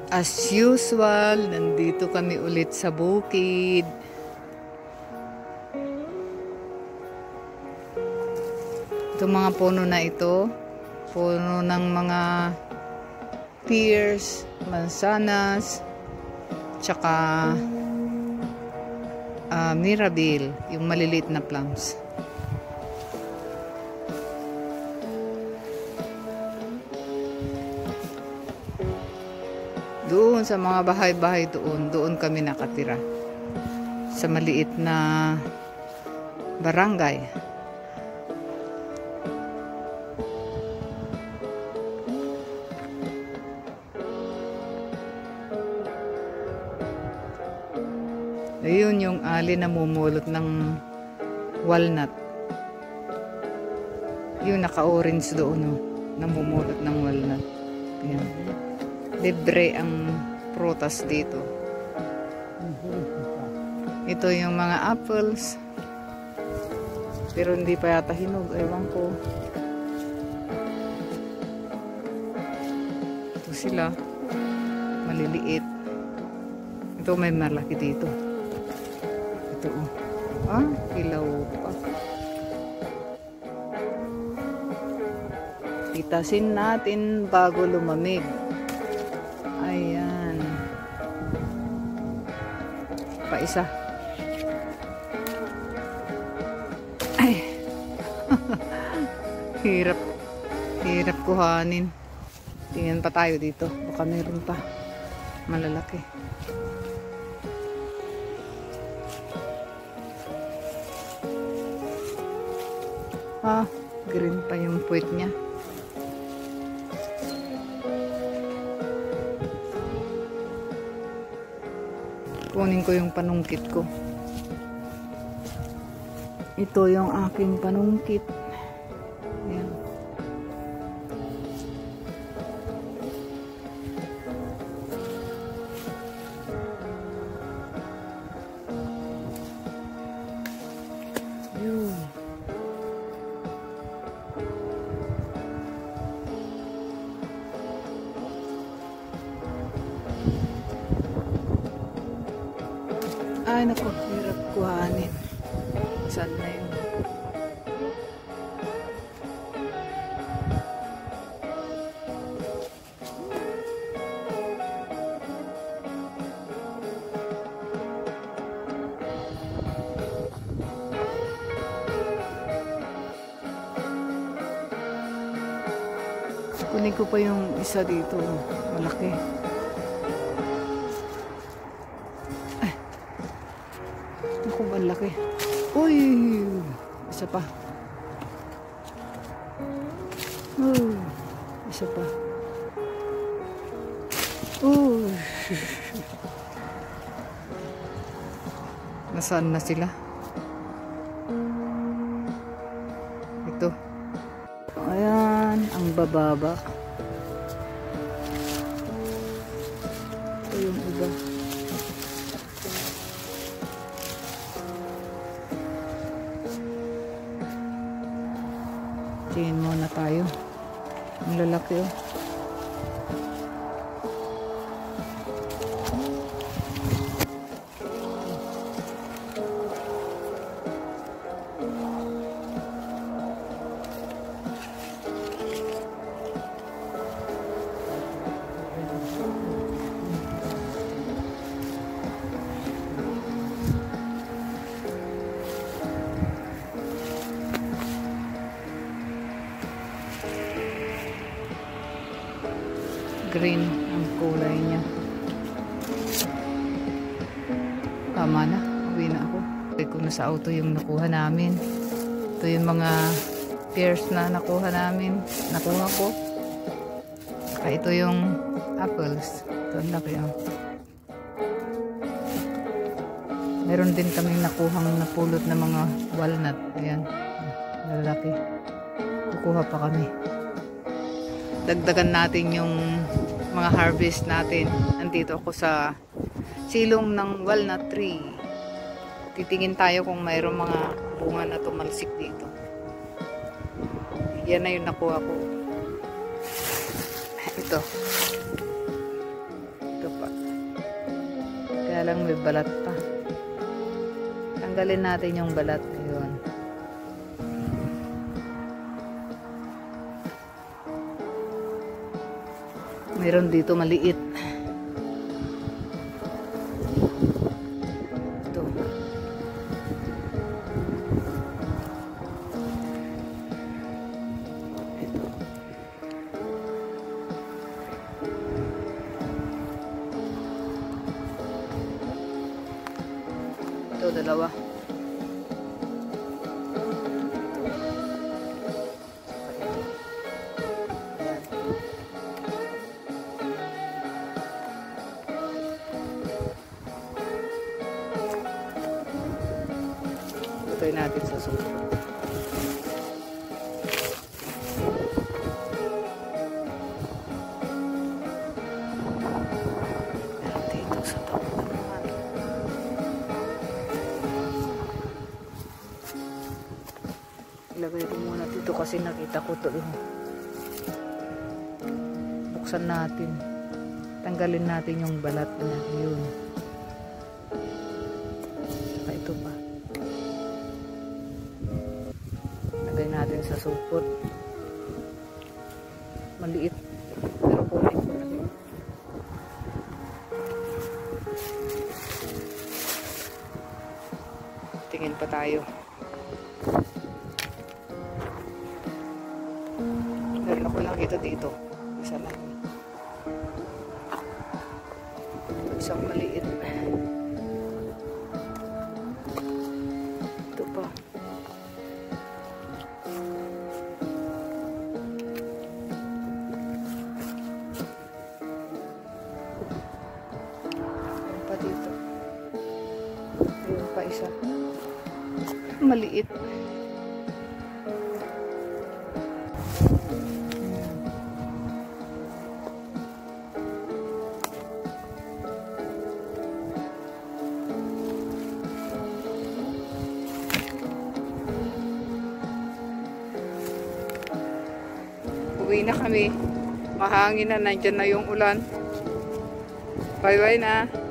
As usual, nandito kami ulit sa bukid. Itong mga puno na ito, puno ng mga pears, mansanas, tsaka mirabelle, yung maliliit na plums. Doon sa mga bahay-bahay doon kami nakatira. Sa maliit na barangay. Ayun yung ali na mumulot ng walnut. Yung naka-orange doon, no? Namumulot ng walnut. Ayan. Libre ang prutas dito. Ito yung mga apples. Pero hindi pa yata hinog. Ewan ko. Ito sila. Maliliit. Ito may malaki dito. Ito oh. Hilaw pa. Pitasin natin bago lumamig. Ayan. Paisa. Ay. Hirap. Hirap kuhanin. Tingnan pa tayo dito. Baka meron pa. Malalaki. Green pa yung puwet niya. Kunin ko yung panungkit ko. Ito yung aking panungkit. Ayan. Yun. Ay, naku, hirap kuhanin. Saan na yun? Kunin ko pa yung isa dito. Malaki. Ang laki. Uy! Isa pa. Isa pa. Nasaan na sila? Ito. Ayan. Ang bababa. Ito yung iba. Tingin muna tayo. Ang lalaki oh. Green ang kulay niya. Tama na. Uwi na ako. Kung nasa auto yung nakuha namin. Ito yung mga pears na nakuha namin. Nakuha ko. Saka ito yung apples. Ito ang laki oh. Meron din kaming nakuhang napulot na mga walnut. Ayan. Lalaki. Kukuha pa kami. Dagdagan natin yung mga harvest natin. Nandito ako sa silong ng walnut tree. Titingin tayo kung mayroong mga bunga na tumalsik dito. Yan na yung nakuha ko. Ito. Ito lang may balat pa. Tanggalin natin yung balat. Ayun. Meron dito maliit. Ito. Ito, dalawa. Try natin sa susunod. Dito sa tabi naman. Ilagay ko muna dito kasi nakita ko ito. Buksan natin. Tanggalin natin yung balat na yun. Saka ito pa. Lagay natin sa supot. Maliit. Pero kunin ko na. Tingin pa tayo. Meron ako nakita dito. Isa lang. Isang maliit. Ito pa. Dito. Ayun pa isa. Maliit. Uwi na kami. Mahangin na, nandyan na yung ulan. Bye bye na.